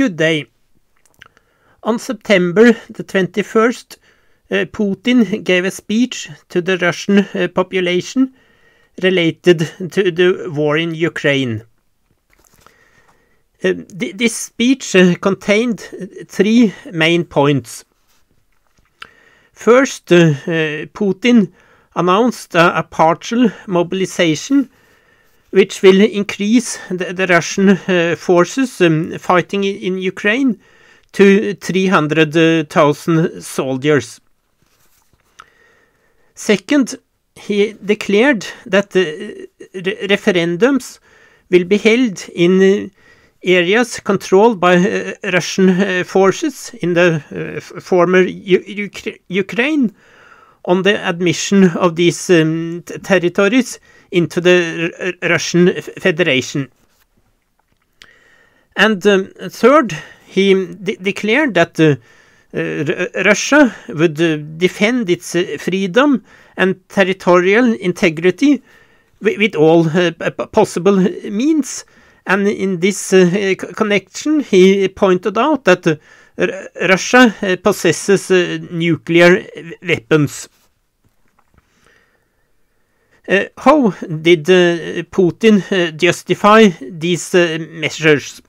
Good day. On September the 21st, Putin gave a speech to the Russian population related to the war in Ukraine. This speech contained three main points. First, Putin announced a partial mobilization which will increase the Russian forces fighting in Ukraine to 300,000 soldiers. Second, he declared that the referendums will be held in areas controlled by Russian forces in the former Ukraine on the admission of these territories into the Russian Federation. And third, he declared that Russia would defend its freedom and territorial integrity with all possible means. And in this connection, he pointed out that Russia possesses nuclear weapons. How did Putin justify these measures?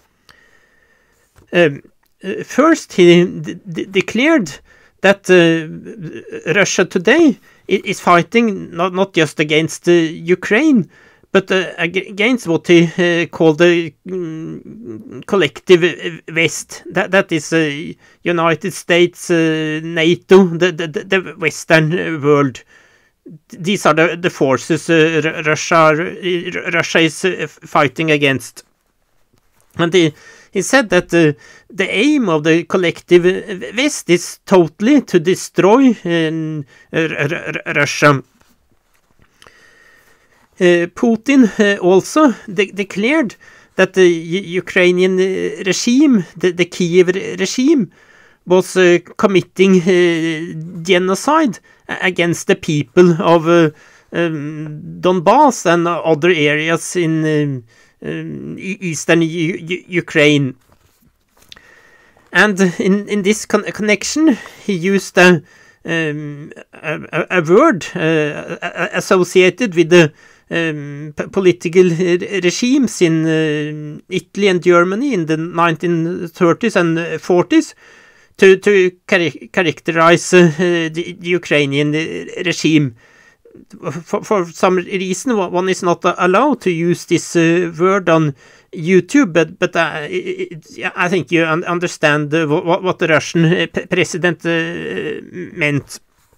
First, he declared that Russia today is fighting not just against Ukraine, but against what he called the collective West. That is United States, NATO, the Western world. These are the forces Russia is fighting against. And he said that the aim of the collective West is totally to destroy Russia. Putin also declared that the Ukrainian regime, the Kiev regime, was committing genocide against the people of Donbass and other areas in eastern Ukraine. And in this connection, he used a word associated with the political regimes in Italy and Germany in the 1930s and 40s to characterize the Ukrainian regime. For some reason, one is not allowed to use this word on YouTube, but I think you understand what the Russian president meant.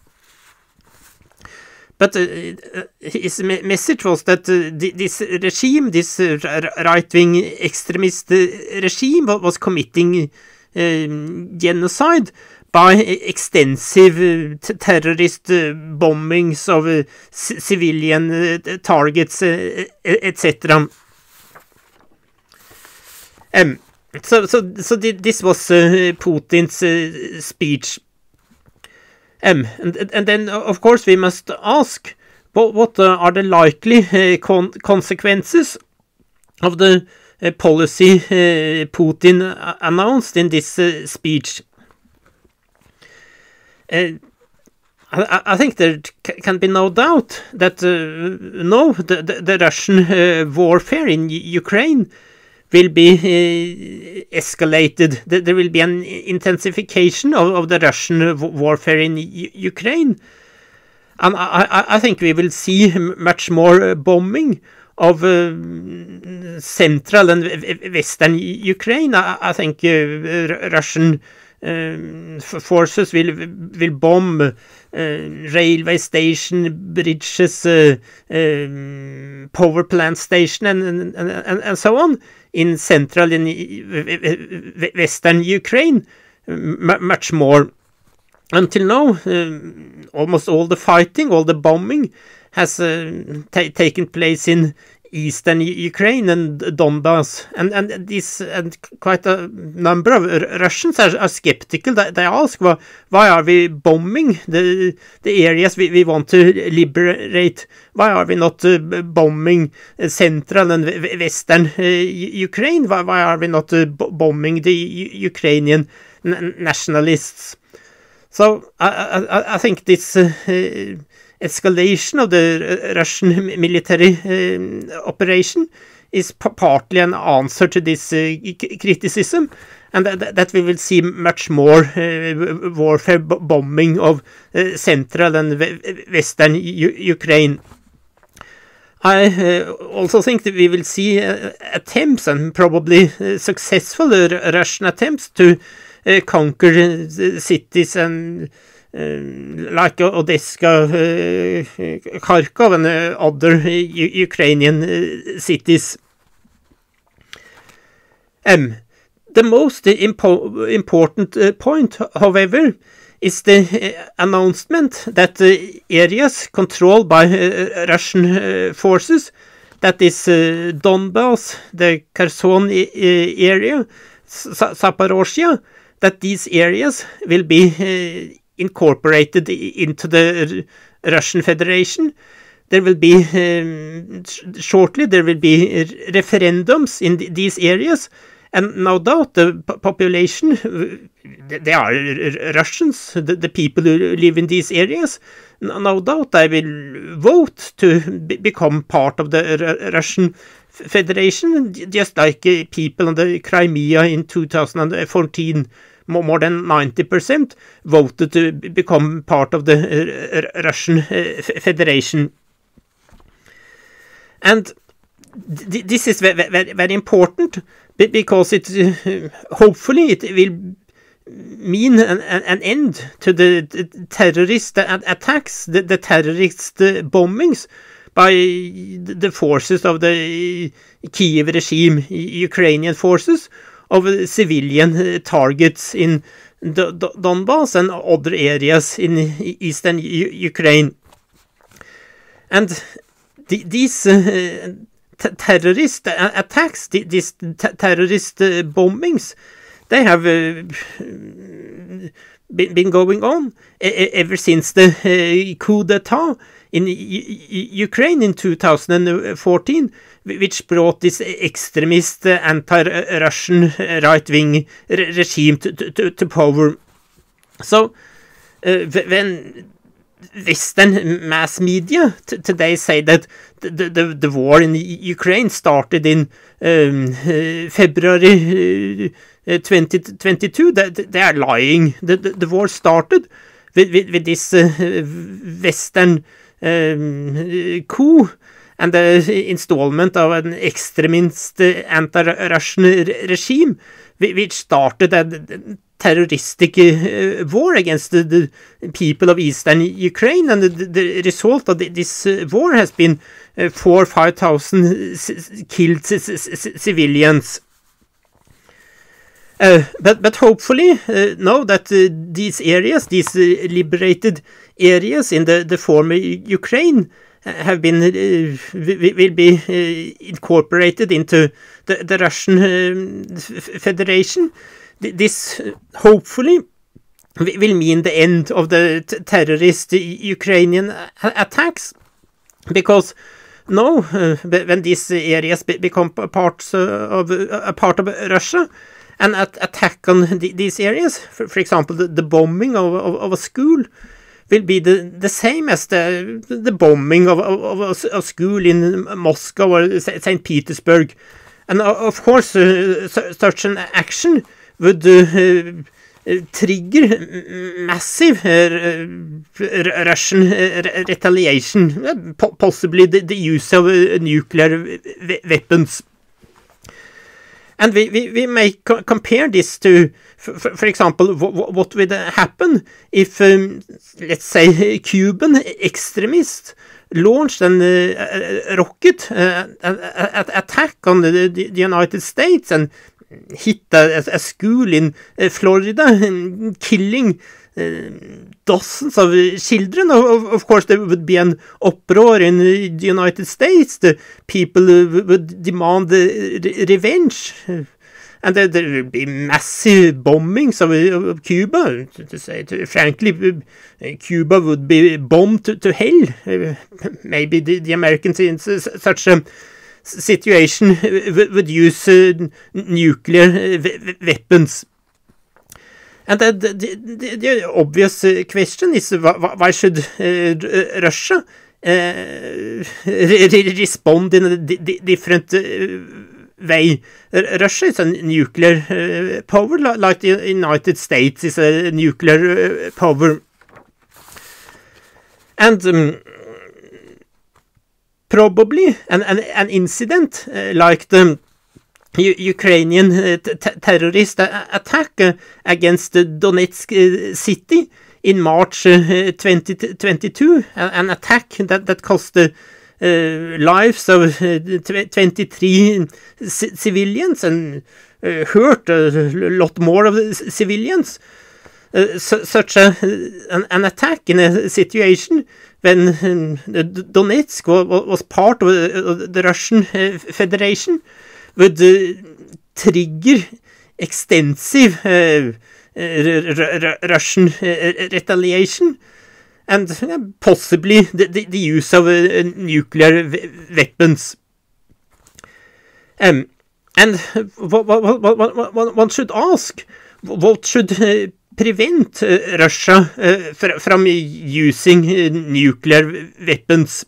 But his message was that this regime, this right-wing extremist regime, was committing genocide by extensive terrorist bombings of civilian targets, etc. So this was Putin's speech. And then, of course, we must ask, what are the likely consequences of the policy Putin announced in this speech? I think there can be no doubt that the Russian warfare in Ukraine will be escalated. There will be an intensification of the Russian warfare in Ukraine. And I think we will see much more bombing of central and western Ukraine. I think Russian forces will bomb railway station, bridges, power plant station, and so on in central and western Ukraine, much more. Until now, almost all the fighting, all the bombing has taken place in eastern Ukraine and Donbass, and quite a number of Russians are skeptical. They ask, why are we bombing the areas we want to liberate? Why are we not bombing central and western Ukraine? Why are we not bombing the Ukrainian nationalists? So I think this escalation of the Russian military operation is partly an answer to this criticism, and that we will see much more warfare bombing of central and western Ukraine. I also think that we will see attempts, and probably successful Russian attempts, to conquer cities and like Odessa, Kharkov, and other Ukrainian cities. The most important point, however, is the announcement that areas controlled by Russian forces, that is Donbass, the Kherson area, Zaporozhye, that these areas will be incorporated into the Russian Federation. There will be shortly there will be referendums in these areas, and no doubt the population, they are Russians, the people who live in these areas, no doubt they will vote to become part of the Russian Federation, just like people on the Crimea in 2014. More than 90% voted to become part of the Russian Federation. And this is very important, because it hopefully it will mean an end to the terrorist attacks, the terrorist bombings by the forces of the Kiev regime, Ukrainian forces, of civilian targets in Donbass and other areas in eastern Ukraine. And these terrorist attacks, these terrorist bombings, they have been going on ever since the coup d'etat in Ukraine in 2014, which brought this extremist anti-Russian right-wing regime to power. So when Western mass media today say that the war in Ukraine started in February 2022, they are lying. The war started with this Western coup and the installment of an extremist anti-Russian regime, which started a terroristic war against the people of eastern Ukraine, and the result of this war has been 4,000 or 5,000 killed civilians. But hopefully now that these areas, these liberated areas in the former Ukraine, have been will be incorporated into the Russian Federation. This hopefully will mean the end of the terrorist Ukrainian attacks, because now when these areas become part of Russia, an attack on these areas, for example the bombing of a school, will be the same as the bombing of a school in Moscow or St. Petersburg. And of course such an action would trigger massive Russian retaliation, possibly the use of nuclear weapons. And we may compare this to, for example, what would happen if, let's say, Cuban extremists launched a rocket attack on the United States and hit a school in Florida, killing dozens of children. Of course, there would be an uproar in the United States. The people would demand revenge. And there would be massive bombings of Cuba. To say it frankly, Cuba would be bombed to hell. Maybe the Americans in such a situation would use nuclear weapons. And the obvious question is, why should Russia respond in a different way? Russia is a nuclear power, like the United States is a nuclear power. And probably an incident like the Ukrainian terrorist attack against Donetsk city in March 2022, an attack that cost the lives of 23 civilians and hurt a lot more of the civilians. Such an attack in a situation when Donetsk was part of the Russian Federation would trigger extensive Russian retaliation and possibly the use of nuclear weapons. And one should ask, what should prevent Russia from using nuclear weapons?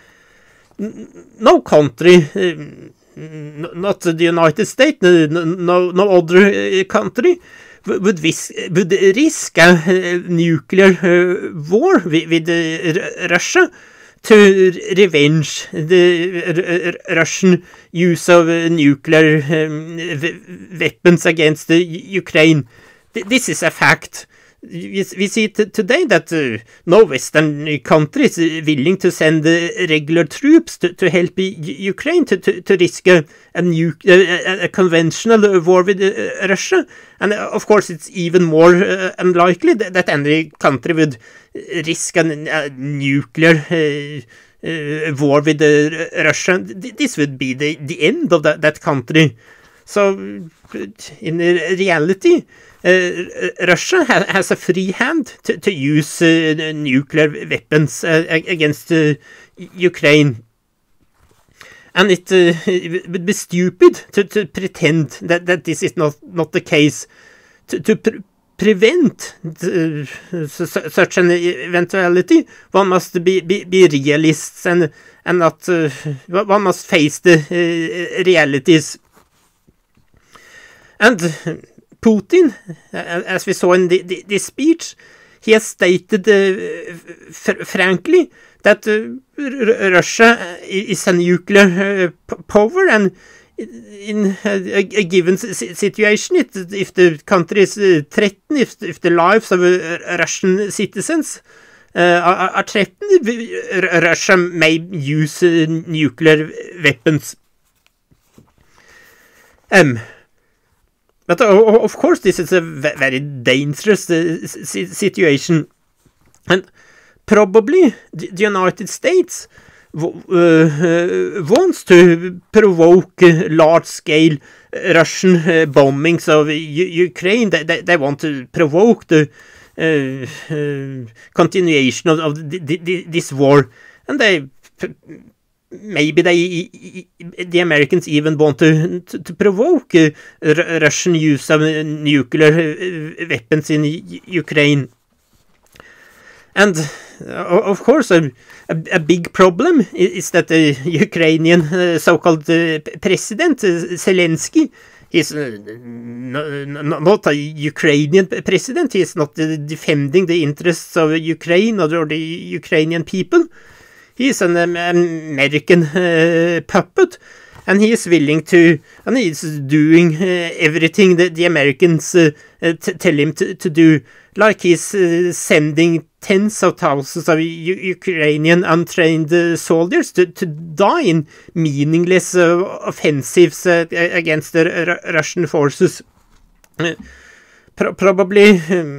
No country, not the United States, no other country would risk a nuclear war with Russia to revenge the Russian use of nuclear weapons against Ukraine. This is a fact. We see today that no Western country is willing to send regular troops to help Ukraine to risk a conventional war with Russia. And of course, it's even more unlikely that any country would risk a nuclear war with Russia. This would be the end of that country. So, in reality, Russia has a free hand to use nuclear weapons against Ukraine. And it would be stupid to pretend that this is not the case. To prevent such an eventuality, one must be realists and not one must face the realities. And Putin, as we saw in this speech, he has stated frankly that Russia is a nuclear power, and in a given situation, if the country is threatened, if the lives of Russian citizens are threatened, Russia may use nuclear weapons. But of course, this is a very dangerous situation, and probably the United States wants to provoke large-scale Russian bombings of Ukraine. They want to provoke the continuation of this war, and maybe the Americans even want to provoke Russian use of nuclear weapons in Ukraine. And of course, a big problem is that the Ukrainian so-called president, Zelensky, he's not a Ukrainian president. He is not defending the interests of Ukraine or the Ukrainian people. He is an American puppet, and he is willing to, and he is doing everything that the Americans tell him to do. Like he's sending tens of thousands of Ukrainian untrained soldiers to die in meaningless offensives against the Russian forces. Probably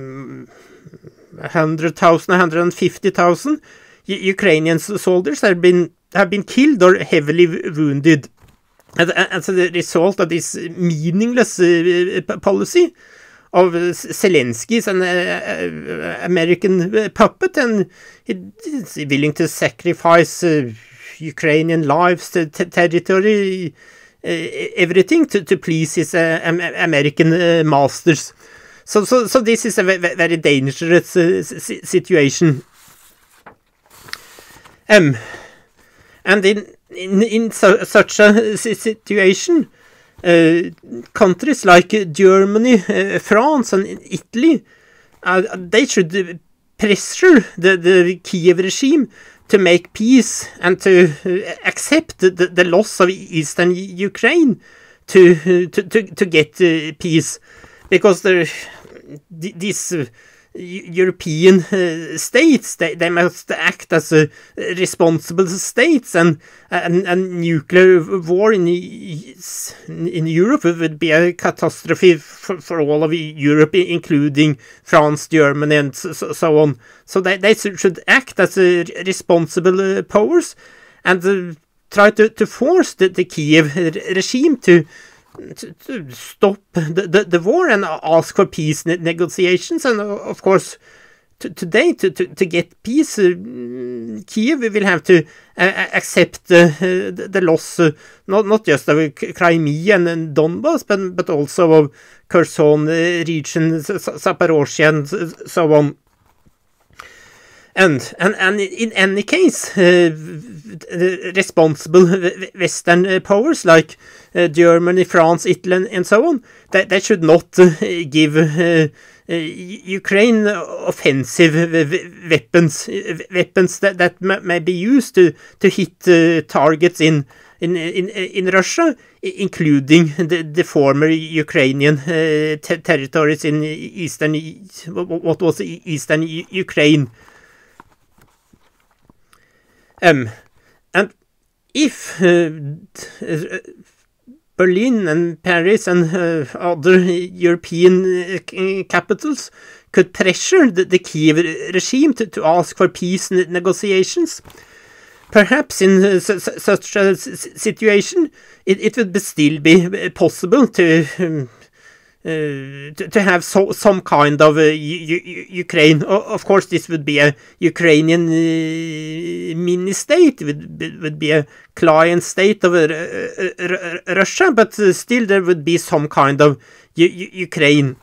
100,000, 150,000 Ukrainian soldiers have been killed or heavily wounded as a result of this meaningless policy of Zelensky's an American puppet, and he's willing to sacrifice Ukrainian lives, territory, everything to please his American masters. So this is a very dangerous situation. And in such a situation, countries like Germany, France, and Italy, they should pressure the Kiev regime to make peace and to accept the loss of eastern Ukraine to get peace, because these European states, they must act as responsible states, and nuclear war in Europe would be a catastrophe for all of Europe, including France, Germany, and so on. So they should act as responsible powers and try to force the Kiev regime to stop the war and ask for peace negotiations. And of course, today to get peace, Kiev will have to accept the loss not just of Crimea and Donbass, but also of Kherson region, Zaporozhye, and so on. And in any case, responsible Western powers like Germany, France, Italy, and so on, they should not give Ukraine offensive weapons that may be used to hit targets in Russia, including the former Ukrainian territories in what was eastern Ukraine. And if Berlin and Paris and other European capitals could pressure the Kiev regime to ask for peace negotiations, perhaps in such a situation it would still be possible to have some kind of Ukraine. Of course, this would be a Ukrainian mini-state, would be a client state of Russia, but still there would be some kind of Ukraine.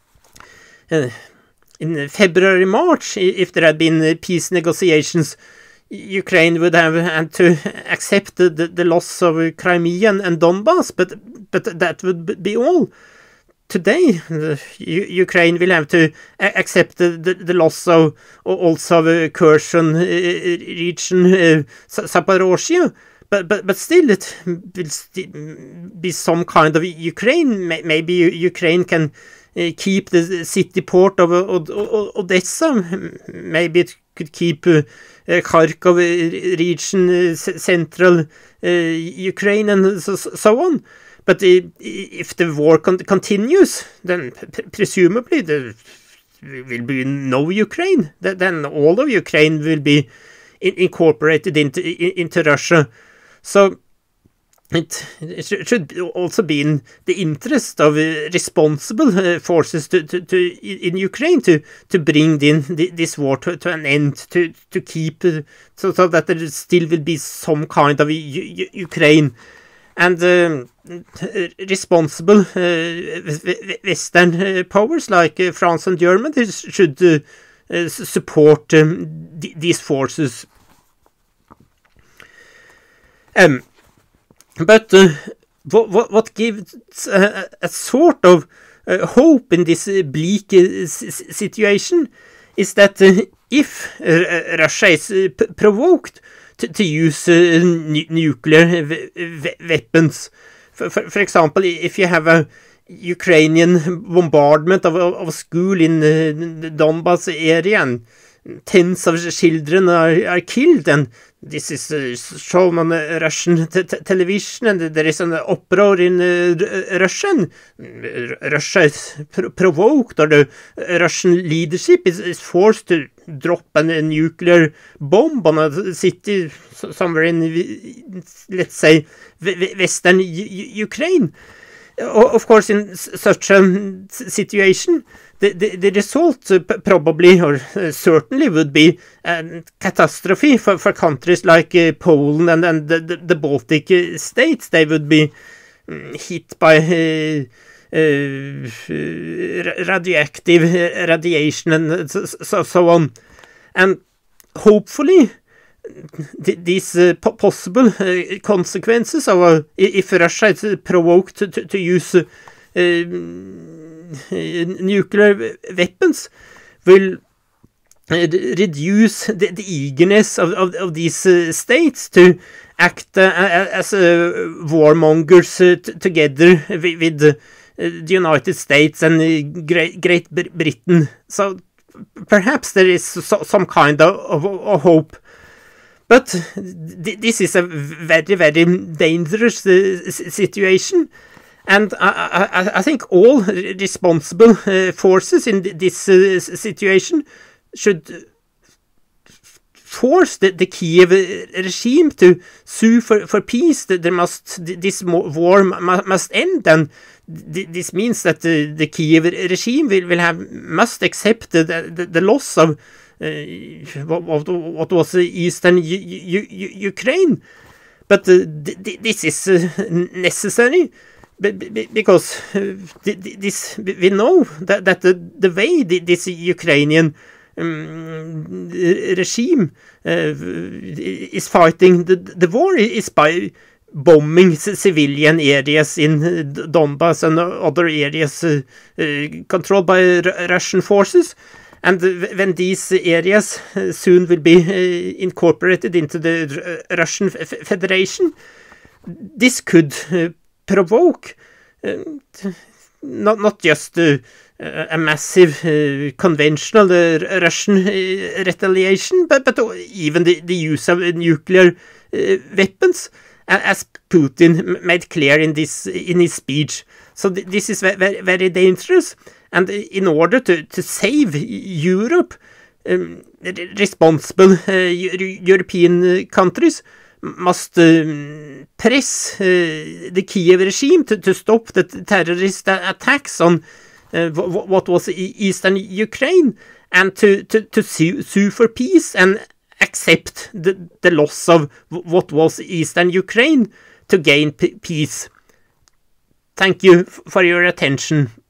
In February, March, if there had been peace negotiations, Ukraine would have had to accept the loss of Crimea and Donbass, but that would be all. Today, Ukraine will have to accept the loss of also Kherson region, Zaporozhye, but still it will be some kind of Ukraine. Maybe Ukraine can keep the city port of Odessa. Maybe it could keep Kharkov region, central Ukraine, and so on. But if the war continues, then presumably there will be no Ukraine. Then all of Ukraine will be incorporated into Russia. So it should also be in the interest of responsible forces in Ukraine to bring this war to an end, to keep so that there still will be some kind of Ukraine. And responsible Western powers like France and Germany should support these forces. But what gives a sort of hope in this bleak situation is that if Russia is provoked to use nuclear weapons, for example, if you have a Ukrainian bombardment of a school in the Donbass area, and tens of children are killed, and this is shown on Russian television, and there is an uproar in Russia. Russia is provoked, or the Russian leadership is forced to drop a nuclear bomb on a city somewhere in, let's say, western Ukraine. Of course, in such a situation, the result probably or certainly would be a catastrophe for countries like Poland and the Baltic states. They would be hit by radioactive radiation and so on. And hopefully these possible consequences of if Russia is provoked to use nuclear weapons will reduce the eagerness of these states to act as warmongers together with the United States and Great Britain. So perhaps there is some kind of hope. But this is a very, very dangerous situation, and I think all responsible forces in this situation should force the Kiev regime to sue for peace. This war must end, and this means that the Kiev regime must accept the loss of what was Eastern Ukraine. But this is necessary because this we know that the way this Ukrainian regime is fighting the war is by bombing civilian areas in Donbass and other areas controlled by Russian forces. And when these areas soon will be incorporated into the Russian Federation, this could provoke not just a massive conventional Russian retaliation, but even the use of nuclear weapons, as Putin made clear in his speech. So this is very, very dangerous. And in order to save Europe, responsible European countries must press the Kiev regime to stop the terrorist attacks on what was Eastern Ukraine, and to sue for peace and accept the loss of what was Eastern Ukraine to gain peace. Thank you for your attention.